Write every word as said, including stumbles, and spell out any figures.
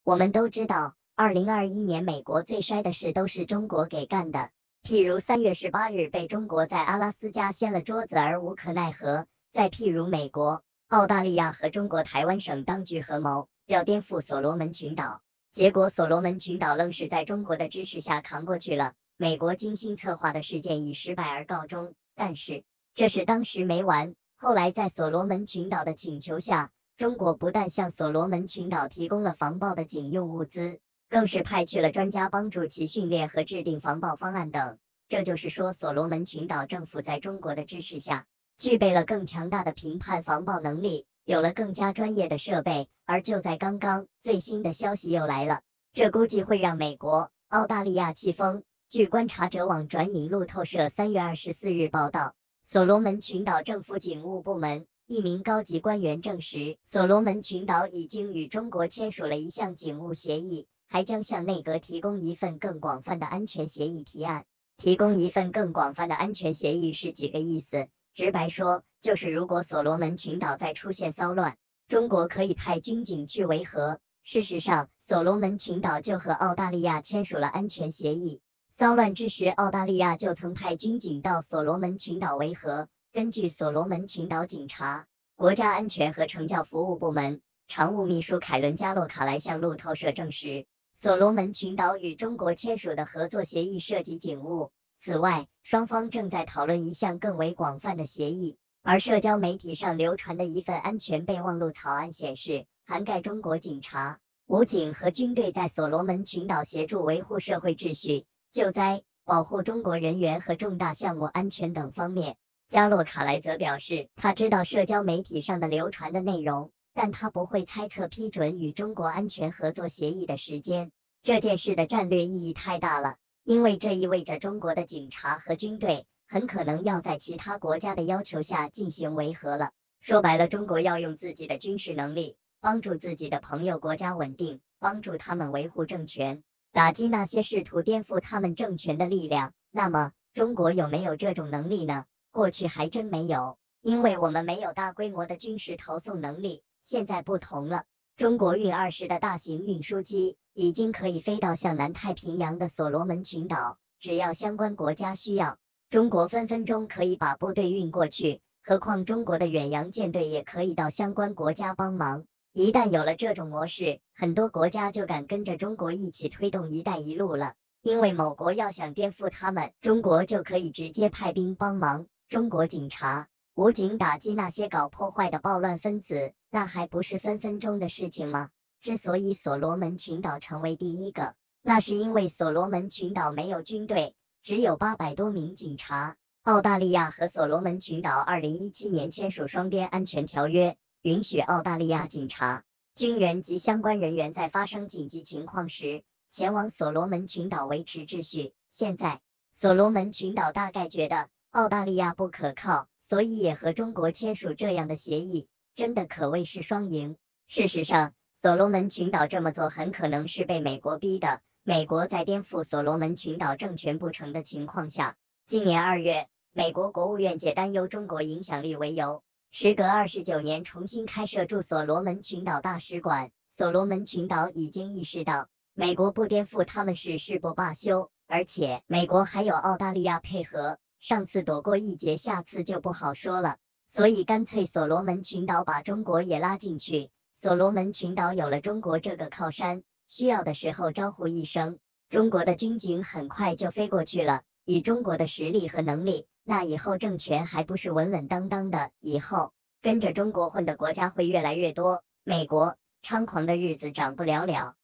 我们都知道，二零二一年美国最衰的事都是中国给干的。譬如三月十八日被中国在阿拉斯加掀了桌子而无可奈何；再譬如美国、澳大利亚和中国台湾省当局合谋要颠覆所罗门群岛，结果所罗门群岛愣是在中国的支持下扛过去了。美国精心策划的事件以失败而告终。但是这事当时没完，后来在所罗门群岛的请求下，中国不但向所罗门群岛提供了防暴的警用物资，更是派去了专家帮助其训练和制定防暴方案等。这就是说，所罗门群岛政府在中国的支持下，具备了更强大的评判防暴能力，有了更加专业的设备。而就在刚刚，最新的消息又来了，这估计会让美国、澳大利亚气疯。据观察者网转引路透社三月二十四日报道，所罗门群岛政府警务部门一名高级官员证实，所罗门群岛已经与中国签署了一项警务协议，还将向内阁提供一份更广泛的安全协议提案。提供一份更广泛的安全协议是几个意思？直白说，就是如果所罗门群岛再出现骚乱，中国可以派军警去维和。事实上，所罗门群岛就和澳大利亚签署了安全协议。骚乱之时，澳大利亚就曾派军警到所罗门群岛维和。根据所罗门群岛警察、国家安全和惩教服务部门常务秘书凯伦·加洛卡莱向路透社证实，所罗门群岛与中国签署的合作协议涉及警务。此外，双方正在讨论一项更为广泛的协议。而社交媒体上流传的一份安全备忘录草案显示，涵盖中国警察、武警和军队在所罗门群岛协助维护社会秩序、救灾、保护中国人员和重大项目安全等方面。加洛卡莱则表示，他知道社交媒体上的流传的内容，但他不会猜测批准与中国安全合作协议的时间。这件事的战略意义太大了，因为这意味着中国的警察和军队很可能要在其他国家的要求下进行维和了。说白了，中国要用自己的军事能力帮助自己的朋友国家稳定，帮助他们维护政权，打击那些试图颠覆他们政权的力量。那么，中国有没有这种能力呢？过去还真没有，因为我们没有大规模的军事投送能力。现在不同了，中国运二十的大型运输机已经可以飞到向南太平洋的所罗门群岛，只要相关国家需要，中国分分钟可以把部队运过去。何况中国的远洋舰队也可以到相关国家帮忙。一旦有了这种模式，很多国家就敢跟着中国一起推动“一带一路”了。因为某国要想颠覆他们，中国就可以直接派兵帮忙。中国警察、武警打击那些搞破坏的暴乱分子，那还不是分分钟的事情吗？之所以所罗门群岛成为第一个，那是因为所罗门群岛没有军队，只有八百多名警察。澳大利亚和所罗门群岛二零一七年签署双边安全条约，允许澳大利亚警察、军人及相关人员在发生紧急情况时前往所罗门群岛维持秩序。现在，所罗门群岛大概觉得澳大利亚不可靠，所以也和中国签署这样的协议，真的可谓是双赢。事实上，所罗门群岛这么做很可能是被美国逼的。美国在颠覆所罗门群岛政权不成的情况下，今年二月，美国国务院借担忧中国影响力为由，时隔二十九年重新开设驻所罗门群岛大使馆。所罗门群岛已经意识到，美国不颠覆他们是誓不罢休，而且美国还有澳大利亚配合，上次躲过一劫，下次就不好说了。所以干脆所罗门群岛把中国也拉进去。所罗门群岛有了中国这个靠山，需要的时候招呼一声，中国的军警很快就飞过去了。以中国的实力和能力，那以后政权还不是稳稳当当的？以后跟着中国混的国家会越来越多，美国猖狂的日子长不了了。